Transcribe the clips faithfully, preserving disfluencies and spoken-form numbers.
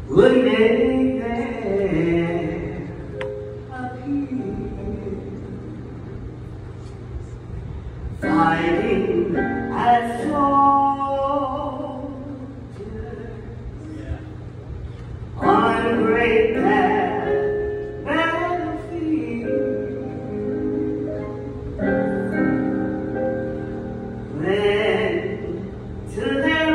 would make there appear, fighting as soldiers on great battlefield. When to their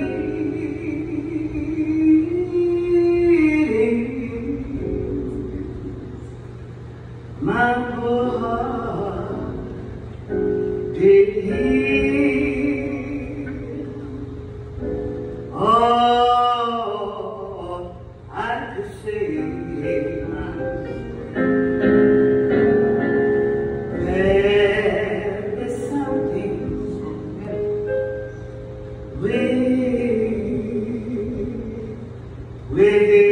my poor heart did hear. Oh, I could say there is something with, with it.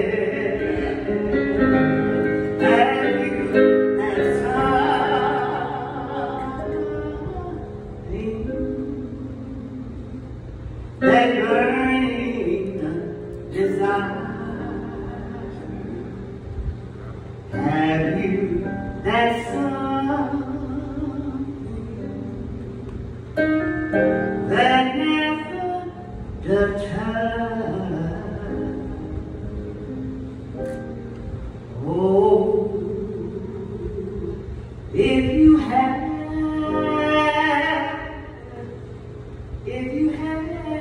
That burning desire, have you that something that never does turn? Oh, if you have, if you have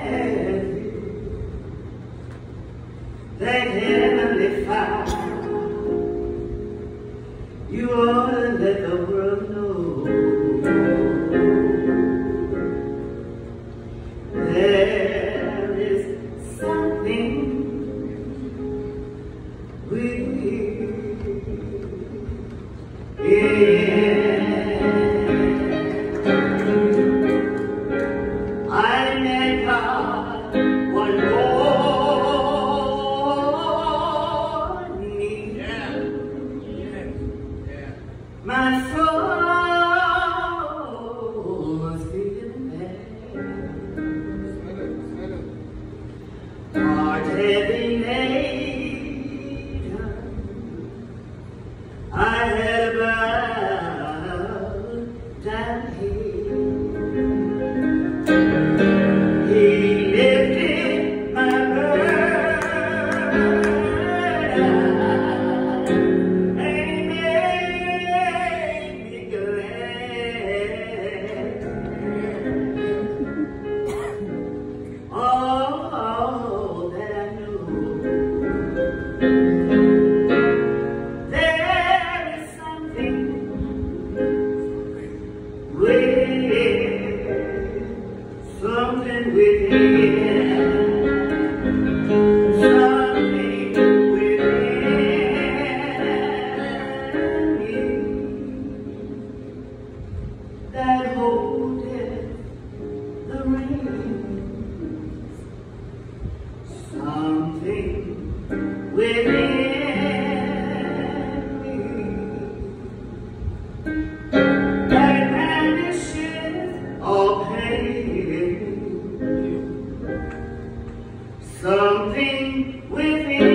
that heavenly fire, you ought to let the world know. There is something with it. I met God one morning. Yeah. Yeah. Yeah. My soul was feeling bad. Heart heavy laden, I had bowed down here. He lifted my burden and made me glad. Oh, that I know there is something with, something within, something within me that holdeth the reins, something within me that banishes all pain, something within